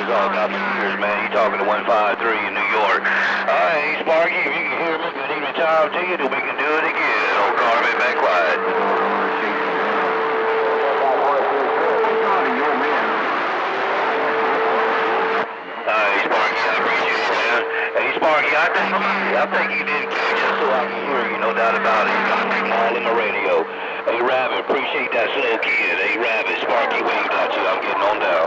is all about the years, man. You talking to 153 in New York. Hey, Sparky, if you can hear me, good evening time to you, then we can do it again. Old Carmen, back quiet. Hey, Sparky, I appreciate it, man. Hey, Sparky, I think you did just so I can hear you, no doubt about it. You got me all in the radio. Hey, Rabbit, appreciate that slow kid. Hey, Rabbit, Sparky waved at you. I'm getting on down.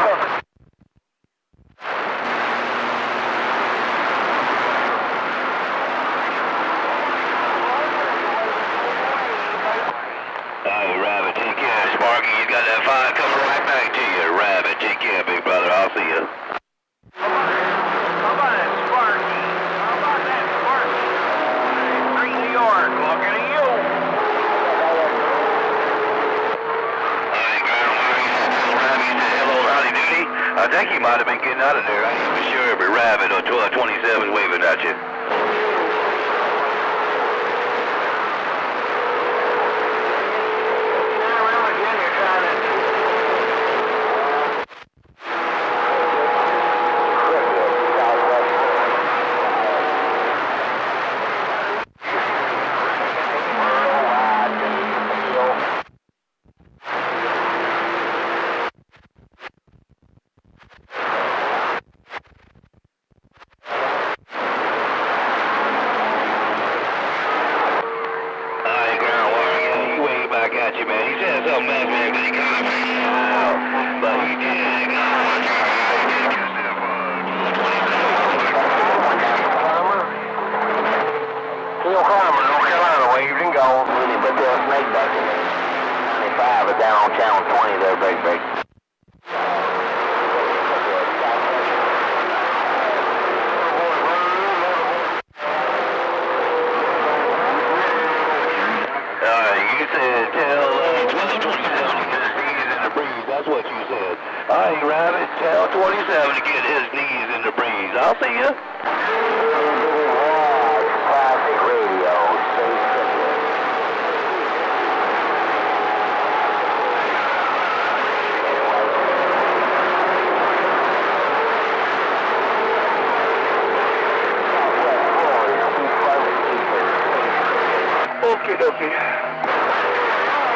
Hey, Rabbit, take care. Sparky, you got that fire coming right back to you. Rabbit, take care, big brother. I'll see you. How about that Sparky? How about that Sparky? Hey, New York, looking at you. Hey, girl, Rabbit said hello, howdy doody. I think he might have been getting out of there. I ain't even sure, but Rabbit on 1227 waving at you. Got you, man. He said something back, man, but he got me out. But he did. HillClimber, North Carolina, waved and gone. Really, but they'll snake back in 95 is down on channel 20 there, big. You said tell 1227 to get his knees in the breeze. That's what you said. All right, Rabbit, tell 27 to get his knees in the breeze. I'll see you. Classic radio. Okay.